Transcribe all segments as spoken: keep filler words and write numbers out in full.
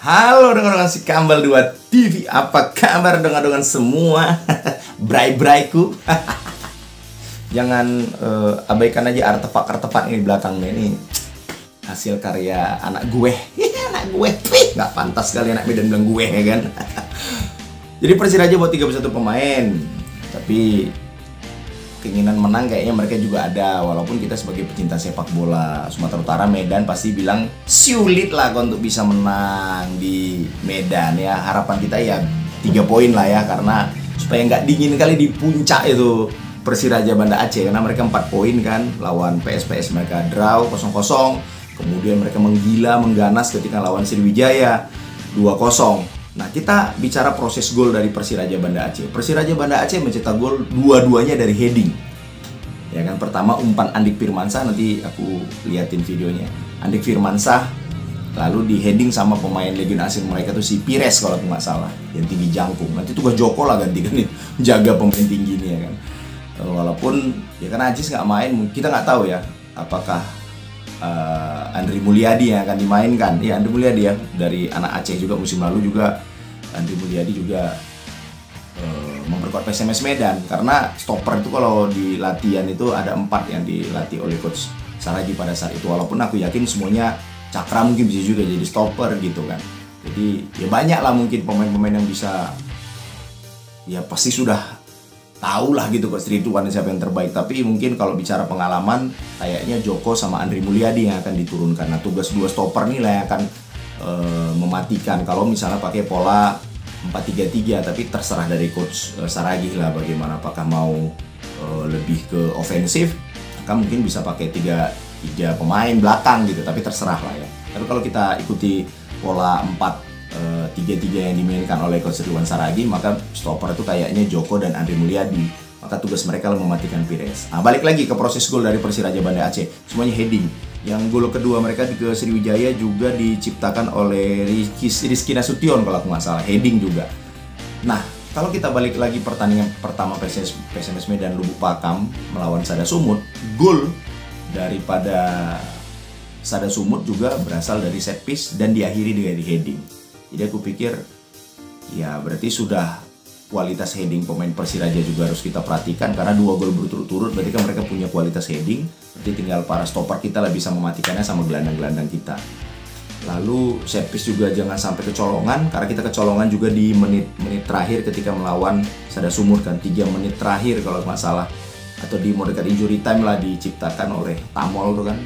Halo dengan si Kambal dua T V, apa kabar dengan semua bray-brayku? Jangan uh, abaikan aja artefak-artefak ini di belakangnya, ini hasil karya anak gue. Anak gue, nggak pantas kali anak Medan bilang gue ya kan. Jadi Persiraja buat tiga puluh satu pemain, tapi keinginan menang kayaknya mereka juga ada. Walaupun kita sebagai pecinta sepak bola Sumatera Utara, Medan pasti bilang sulit lah untuk bisa menang di Medan ya. Harapan kita ya tiga poin lah ya, karena supaya nggak dingin kali di puncak itu Persiraja Banda Aceh, karena mereka empat poin kan lawan P S P S, mereka draw kosong kosong. Kemudian mereka menggila, mengganas ketika lawan Sriwijaya dua kosong. Nah, kita bicara proses gol dari Persiraja Banda Aceh. Persiraja Banda Aceh mencetak gol dua-duanya dari heading. Ya kan, pertama umpan Andik Firmansyah, nanti aku liatin videonya. Andik Firmansyah lalu di heading sama pemain legend asing mereka tuh si Pires kalau aku nggak salah, yang tinggi jangkung. Nanti tugas Joko lah gantikan nih, jaga pemain tinggi ini ya kan. Walaupun ya kan Ajis nggak main, kita nggak tahu ya apakah Uh, Andri Mulyadi yang akan dimainkan. Ya, Andri Mulyadi ya, dari anak Aceh juga, musim lalu juga Andri Mulyadi juga uh, memperkuat P S M S Medan. Karena stopper itu kalau di latihan itu ada empat yang dilatih oleh coach Saragi pada saat itu. Walaupun aku yakin semuanya Cakra mungkin bisa juga jadi stopper gitu kan. Jadi ya banyak lah mungkin pemain-pemain yang bisa, ya pasti sudah tahu lah gitu Coach Ridwan siapa yang terbaik. Tapi mungkin kalau bicara pengalaman, kayaknya Joko sama Andri Mulyadi yang akan diturunkan. Nah, tugas dua stopper nih lah yang akan e, mematikan kalau misalnya pakai pola empat tiga tiga. Tapi terserah dari Coach e, Saragih lah bagaimana, apakah mau e, lebih ke ofensif, maka mungkin bisa pakai tiga tiga pemain belakang gitu, tapi terserah lah ya. Tapi kalau kita ikuti pola empat tiga tiga yang dimainkan oleh Coach Ridwan Saragih, maka stopper itu kayaknya Joko dan Andri Mulyadi. Maka tugas mereka adalah mematikan Pires. Nah, balik lagi ke proses gol dari Persiraja Banda Aceh, semuanya heading. Yang gol kedua mereka di ke Sriwijaya juga diciptakan oleh Rizky, Rizky Nasution kalau aku nggak salah, heading juga. Nah, kalau kita balik lagi pertandingan pertama P S M S Medan Lubuk Pakam melawan Sada Sumut, gol daripada Sada Sumut juga berasal dari set piece dan diakhiri dengan heading. Jadi aku pikir ya berarti sudah kualitas heading pemain Persiraja juga harus kita perhatikan, karena dua gol berturut-turut berarti kan mereka punya kualitas heading. Berarti tinggal para stopper kita lah bisa mematikannya sama gelandang-gelandang kita. Lalu set piece juga jangan sampai kecolongan, karena kita kecolongan juga di menit-menit terakhir ketika melawan Sada Sumut kan, tiga menit terakhir kalau nggak salah, atau di mode dekat injury time lah diciptakan oleh Tamol tuh kan.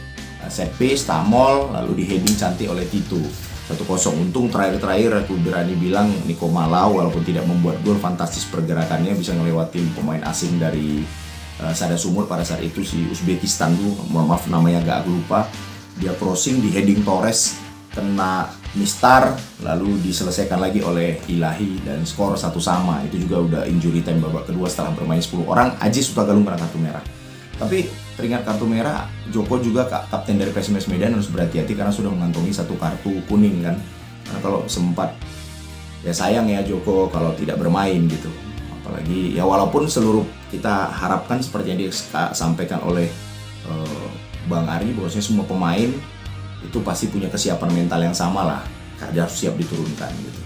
Set piece, Tamol, lalu di heading cantik oleh Tito. satu kosong. Untung terakhir-terakhir aku berani bilang Niko Malau walaupun tidak membuat gol, fantastis pergerakannya, bisa ngelewatin pemain asing dari uh, Sada Sumut pada saat itu, si Uzbekistan tuh, mohon maaf namanya agak aku lupa. Dia crossing di heading Torres, kena Mistar, lalu diselesaikan lagi oleh Ilahi dan skor satu sama. Itu juga udah injury time babak kedua setelah bermain sepuluh orang. Ajis Sutagalung kena kartu merah. Tapi teringat kartu merah, Joko juga kapten dari P S M S Medan harus berhati-hati karena sudah mengantongi satu kartu kuning kan. Karena kalau sempat, ya sayang ya Joko kalau tidak bermain gitu. Apalagi ya walaupun seluruh kita harapkan seperti yang disampaikan oleh uh, Bang Ari, bahwasanya semua pemain itu pasti punya kesiapan mental yang sama lah, dia harus siap diturunkan gitu.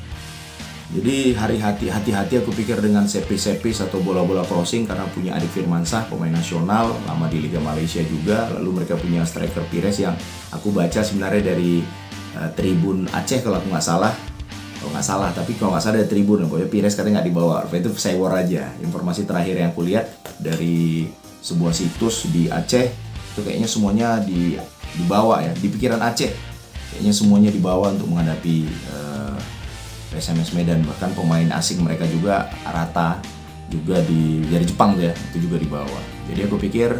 Jadi hari hati hati-hati aku pikir dengan sepis-sepis atau bola-bola crossing, karena punya Andik Firmansyah, pemain nasional lama di Liga Malaysia juga. Lalu mereka punya striker Pires yang aku baca sebenarnya dari uh, Tribun Aceh kalau aku nggak salah, kalau nggak salah, tapi kalau nggak salah dari Tribun, pokoknya Pires katanya nggak dibawa. Itu saya war aja. Informasi terakhir yang aku lihat dari sebuah situs di Aceh itu kayaknya semuanya di dibawa ya, di pikiran Aceh kayaknya semuanya dibawa untuk menghadapi uh, P S M S Medan. Bahkan pemain asing mereka juga rata juga di dari Jepang ya, itu juga dibawa. Jadi aku pikir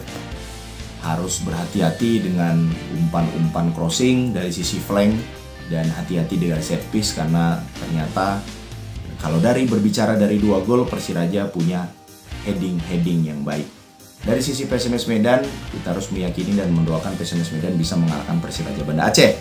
harus berhati-hati dengan umpan-umpan crossing dari sisi flank dan hati-hati dengan set piece, karena ternyata kalau dari berbicara dari dua gol, Persiraja punya heading-heading yang baik. Dari sisi P S M S Medan, kita harus meyakini dan mendoakan P S M S Medan bisa mengalahkan Persiraja Banda Aceh.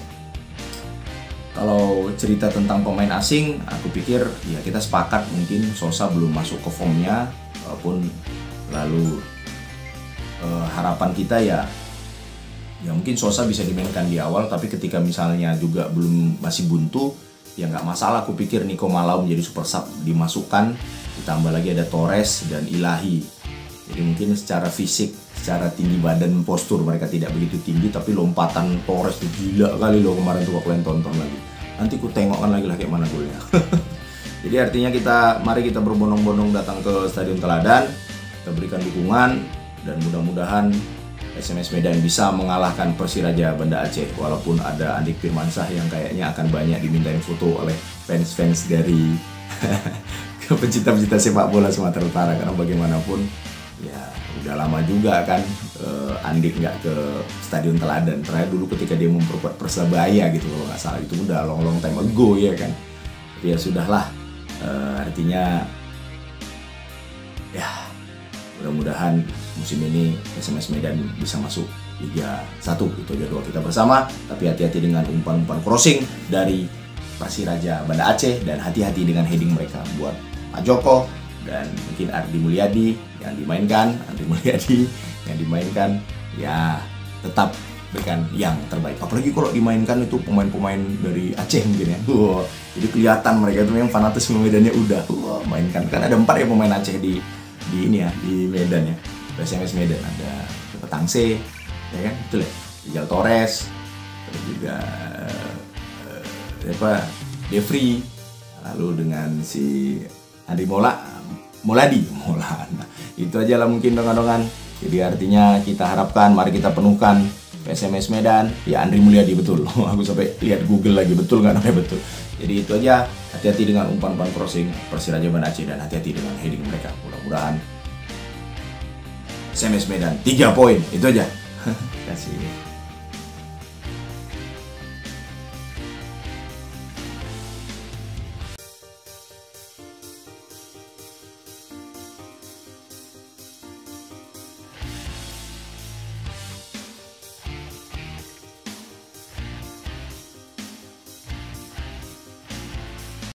Kalau cerita tentang pemain asing, aku pikir ya kita sepakat mungkin Sosa belum masuk ke formnya, walaupun lalu eh, harapan kita ya ya mungkin Sosa bisa dimainkan di awal, tapi ketika misalnya juga belum masih buntu, ya nggak masalah. Aku pikir Nico Malau menjadi super sub dimasukkan, ditambah lagi ada Torres dan Ilahi. Jadi mungkin secara fisik, secara tinggi badan, postur mereka tidak begitu tinggi, tapi lompatan Torres itu gila kali loh kemarin tuh kalian tonton lagi. Nanti ku tengokkan lagi lah kayak mana golnya. Jadi artinya kita, mari kita berbondong-bondong datang ke Stadion Teladan, kita berikan dukungan, dan mudah-mudahan S M S Medan bisa mengalahkan Persiraja Banda Aceh. Walaupun ada Andik Firmansyah yang kayaknya akan banyak dimintain foto oleh fans-fans dari pecinta-pecinta sepak bola Sumatera Utara, karena bagaimanapun ya udah lama juga kan uh, Andik nggak ke Stadion Teladan. Terakhir dulu ketika dia memperkuat Persebaya gitu kalau nggak salah, itu udah long long time ago ya kan. Tapi ya sudahlah, uh, artinya ya mudah-mudahan musim ini S M S Medan bisa masuk Liga satu. Itu aja doa kita bersama. Tapi hati-hati dengan umpan-umpan crossing dari Persiraja Banda Aceh, dan hati-hati dengan heading mereka. Buat Pak Joko dan mungkin Ardi Mulyadi yang dimainkan, Ardi Mulyadi yang dimainkan, ya tetap berikan yang terbaik. Apalagi kalau dimainkan itu pemain-pemain dari Aceh mungkin ya. Wow, jadi kelihatan mereka itu yang fanatisme Medannya udah wow, mainkan. Kan ada empat ya pemain Aceh di di ini ya, di Medan ya. S M S Medan ada Petangse, ya kan, betul ya, Rijal Torres, terus juga uh, apa, Devri, lalu dengan si Andi Mola, Moladi, Mola. Nah, itu aja lah mungkin dongan-dongan. Jadi artinya kita harapkan, mari kita penuhkan S M S Medan, ya Andri Mulyadi betul. Aku sampai lihat Google lagi, betul nggak namanya betul. Jadi itu aja, hati-hati dengan umpan-umpan crossing Persiraja Banda Aceh, dan hati-hati dengan heading mereka. Mudah-mudahan S M S Medan tiga poin, itu aja. Kasih.